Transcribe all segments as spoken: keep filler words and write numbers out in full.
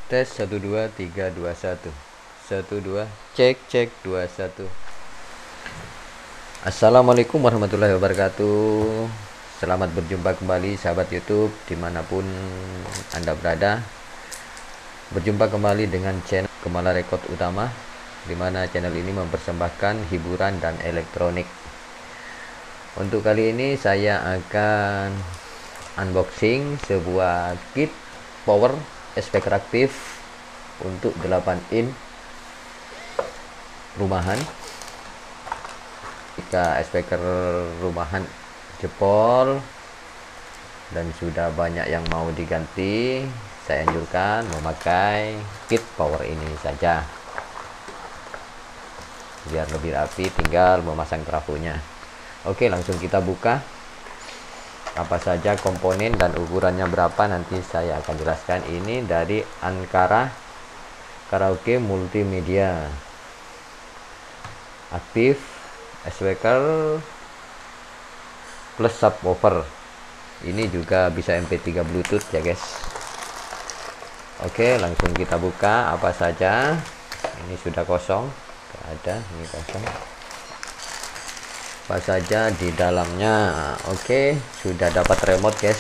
Tes satu dua tiga dua satu satu dua cek cek dua satu. Assalamualaikum warahmatullahi wabarakatuh. Selamat berjumpa kembali sahabat YouTube dimanapun Anda berada. Berjumpa kembali dengan channel Gemala Rekod Utama, dimana channel ini mempersembahkan hiburan dan elektronik. Untuk kali ini saya akan unboxing sebuah kit power speaker aktif untuk delapan in rumahan. Jika speaker rumahan jebol dan sudah banyak yang mau diganti, saya anjurkan memakai kit power ini saja, biar lebih rapi, tinggal memasang trafonya. Oke, langsung kita buka. Apa saja komponen dan ukurannya berapa nanti saya akan jelaskan. Ini dari Ankara Karaoke Multimedia aktif speaker plus subwoofer. Ini juga bisa M P tiga Bluetooth ya guys. Oke, langsung kita buka. Apa saja, ini sudah kosong, gak ada, ini kosong. Apa saja di dalamnya? Oke, sudah dapat remote guys,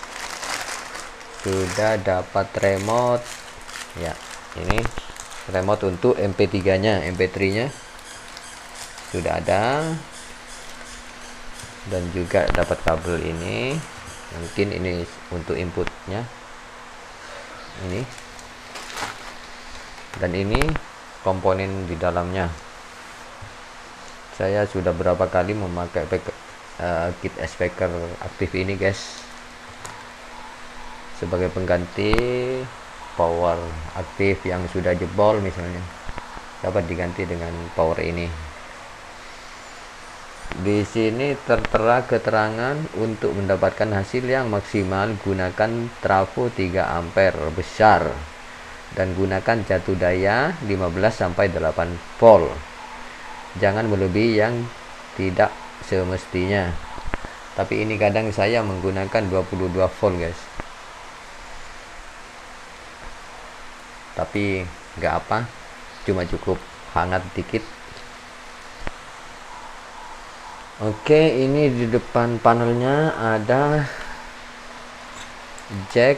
sudah dapat remote ya. Ini remote untuk M P tiga nya, M P tiga nya sudah ada, dan juga dapat kabel ini. Mungkin ini untuk inputnya ini, dan ini komponen di dalamnya. Saya sudah berapa kali memakai uh, kit speaker aktif ini guys, sebagai pengganti power aktif yang sudah jebol misalnya, dapat diganti dengan power ini. Di sini tertera keterangan untuk mendapatkan hasil yang maksimal gunakan trafo tiga ampere besar dan gunakan jatuh daya lima belas sampai delapan volt. Jangan melebihi yang tidak semestinya. Tapi ini kadang saya menggunakan dua puluh dua volt guys. Tapi nggak apa, cuma cukup hangat dikit. Oke, ini di depan panelnya ada jack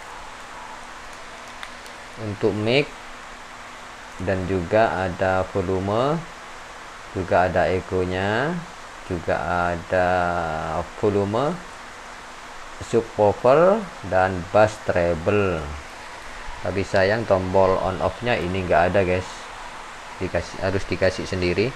untuk mic, dan juga ada volume, juga ada echo-nya, juga ada volume, subwoofer, dan bass treble. Tapi sayang tombol on off nya ini enggak ada guys, dikasih, harus dikasih sendiri.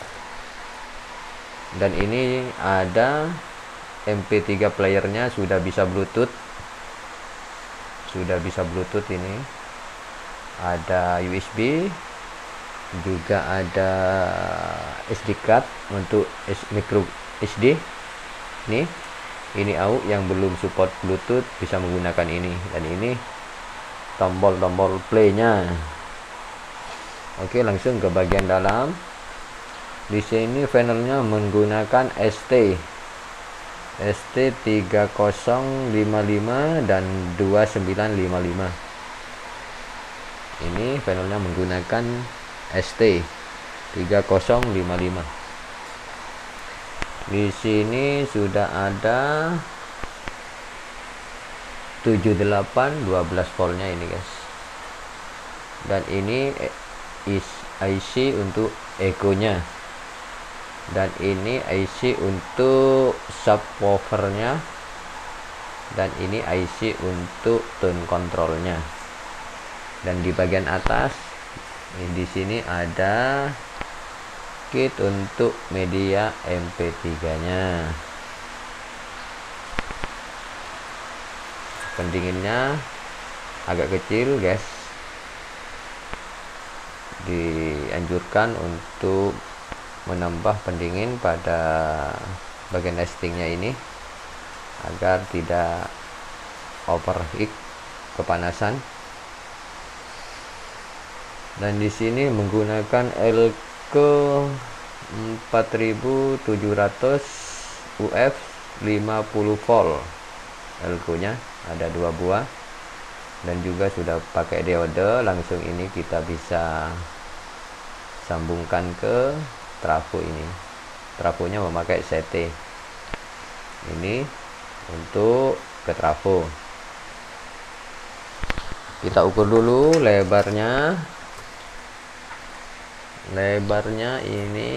Dan ini ada M P tiga playernya, sudah bisa Bluetooth, sudah bisa Bluetooth. Ini ada U S B, juga ada S D card untuk micro S D. Nih, ini A U yang belum support Bluetooth bisa menggunakan ini. Dan ini tombol-tombol playnya. Oke, langsung ke bagian dalam. Di sini panelnya menggunakan S T S T tiga nol lima lima dan dua sembilan lima lima. Ini panelnya menggunakan S T tiga nol lima lima. Di sini sudah ada tujuh delapan dua belas voltnya ini guys. Dan ini is I C untuk echo-nya. Dan ini I C untuk subwoofernya. Dan ini I C untuk tone controlnya. Dan di bagian atas ini, di sini ada kit untuk media M P tiga nya. Pendinginnya agak kecil guys, dianjurkan untuk menambah pendingin pada bagian nestingnya ini agar tidak overheat, kepanasan. Dan di sini menggunakan Elco empat ribu tujuh ratus U F lima puluh volt. Elco nya ada dua buah. dan juga sudah pakai diode. Langsung ini kita bisa sambungkan ke trafo ini. Trafonya memakai C T ini untuk ke trafo. Kita ukur dulu lebarnya. Lebarnya ini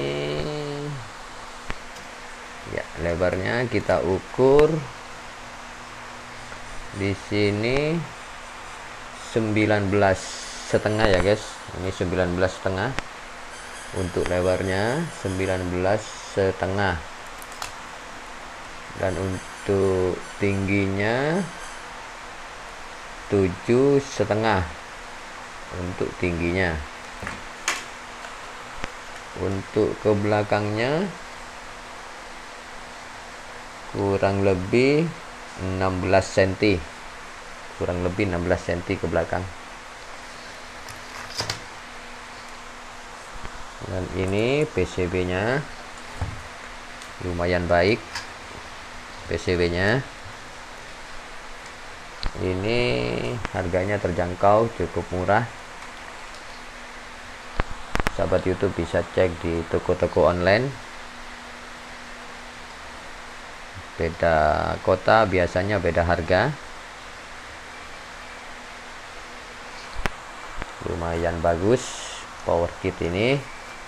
ya, lebarnya kita ukur di sini sembilan belas setengah ya guys. Ini sembilan belas setengah untuk lebarnya, sembilan belas setengah, dan untuk tingginya tujuh setengah untuk tingginya. Untuk ke belakangnya kurang lebih enam belas sentimeter, kurang lebih enam belas sentimeter ke belakang. Dan ini P C B nya lumayan baik. P C B nya ini harganya terjangkau, cukup murah. Sahabat YouTube bisa cek di toko-toko online. Beda kota biasanya beda harga. Lumayan bagus power kit ini.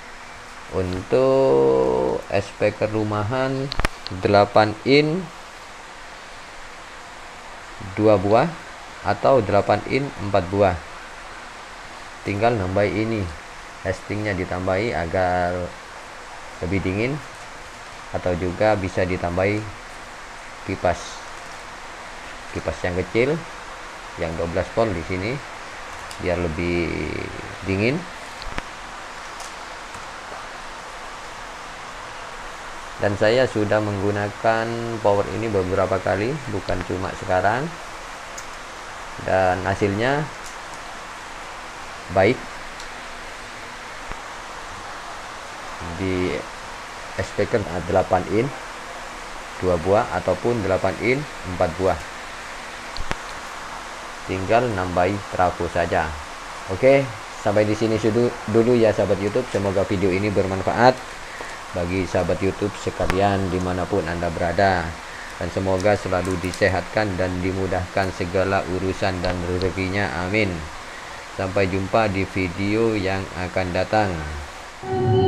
Untuk speaker rumahan delapan in dua buah atau delapan in empat buah. Tinggal nambah ini, castingnya ditambahi agar lebih dingin, atau juga bisa ditambahi kipas kipas yang kecil yang dua belas volt di sini biar lebih dingin. Dan saya sudah menggunakan power ini beberapa kali, bukan cuma sekarang, dan hasilnya baik. Di speaker delapan in dua buah ataupun delapan in empat buah, tinggal nambahi trafo saja. Oke, sampai di sini dulu ya sahabat YouTube. Semoga video ini bermanfaat bagi sahabat YouTube sekalian dimanapun Anda berada, dan semoga selalu disehatkan dan dimudahkan segala urusan dan rezekinya, amin. Sampai jumpa di video yang akan datang.